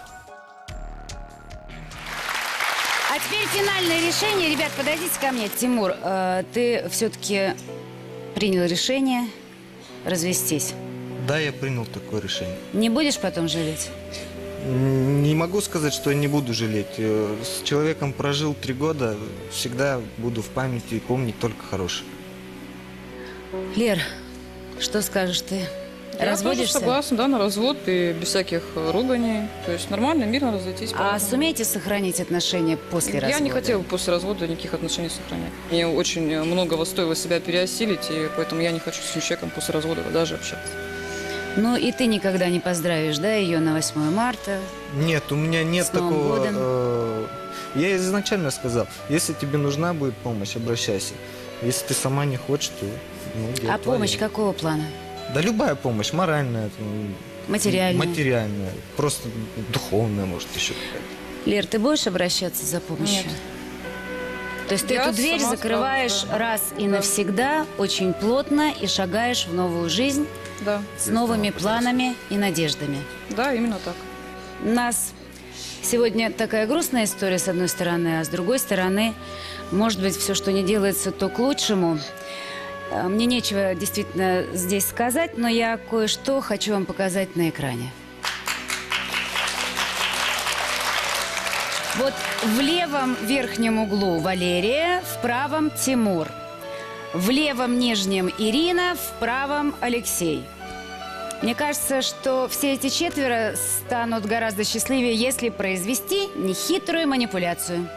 A: А теперь финальное решение. Ребят, подойдите ко мне. Тимур, э, ты все-таки принял решение развестись.
I: Да, я принял такое решение.
A: Не будешь потом жалеть?
I: Не могу сказать, что я не буду жалеть. Э, С человеком прожил три года, всегда буду в памяти и помнить только хорошее.
A: Лер, Что скажешь ты?
B: Я
A: Разводишься?
B: тоже согласна, да, на развод и без всяких руганий. То есть нормально, мирно разойтись.
A: А
B: поэтому.
A: сумеете сохранить отношения после
B: Я
A: развода?
B: не хотела после развода никаких отношений сохранять. Мне очень многого стоило себя переосилить, и поэтому я не хочу с этим человеком после развода даже общаться.
A: Ну и ты никогда не поздравишь, да, ее на восьмое марта?
I: Нет, у меня нет
A: С Новым
I: такого...
A: годом.
I: э, Я изначально сказал, если тебе нужна будет помощь, обращайся. Если ты сама не хочешь, то... Ну, дело
A: А
I: твое.
A: помощь какого плана?
I: Да любая помощь, моральная, там,
A: Материальная?
I: материальная, просто духовная, может, еще какая-то.
A: Лер, ты будешь обращаться за помощью?
B: Нет.
A: То есть ты
B: Я
A: эту дверь
B: сама
A: закрываешь
B: справлюсь, да.
A: раз и навсегда, очень плотно, и шагаешь в новую жизнь
B: Да.
A: с новыми планами и надеждами.
B: Да, именно так.
A: У нас сегодня такая грустная история, с одной стороны, а с другой стороны, может быть, все, что не делается, то к лучшему. Э, Мне нечего действительно здесь сказать, но я кое-что хочу вам показать на экране. Вот в левом верхнем углу Валерия, в правом Тимур. В левом нижнем Ирина, в правом Алексей. Мне кажется, что все эти четверо станут гораздо счастливее, если произвести нехитрую манипуляцию.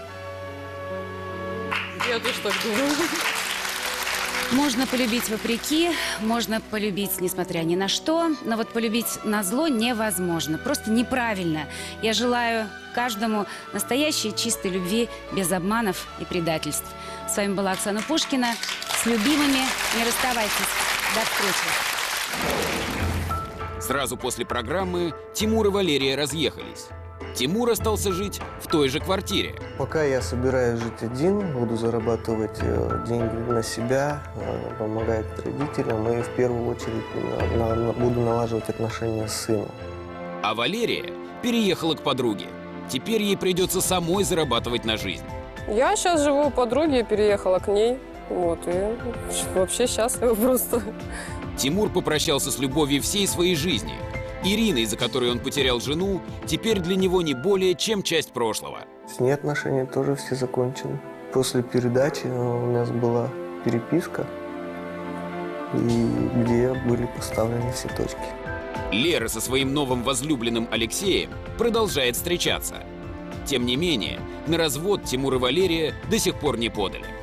B: Я тоже так думаю.
A: Можно полюбить вопреки, можно полюбить несмотря ни на что, но вот полюбить назло невозможно, просто неправильно. Я желаю каждому настоящей чистой любви, без обманов и предательств. С вами была Оксана Пушкина. С любимыми не расставайтесь. До встречи.
C: Сразу после программы Тимур и Валерия разъехались. Тимур остался жить в той же квартире.
D: Пока я собираюсь жить один, буду зарабатывать э, деньги на себя, э, помогать родителям и в первую очередь на- на- буду налаживать отношения с сыном.
C: А Валерия переехала к подруге. Теперь ей придется самой зарабатывать на жизнь.
Q: Я сейчас живу у подруги, переехала к ней. Вот, и вообще счастлива просто.
C: Тимур попрощался с любовью всей своей жизни. Ирина, из-за которой он потерял жену, теперь для него не более чем часть прошлого.
D: С ней отношения тоже все закончены. После передачи у нас была переписка, и где были поставлены все точки.
C: Лера со своим новым возлюбленным Алексеем продолжает встречаться. Тем не менее, на развод Тимур и Валерия до сих пор не подали.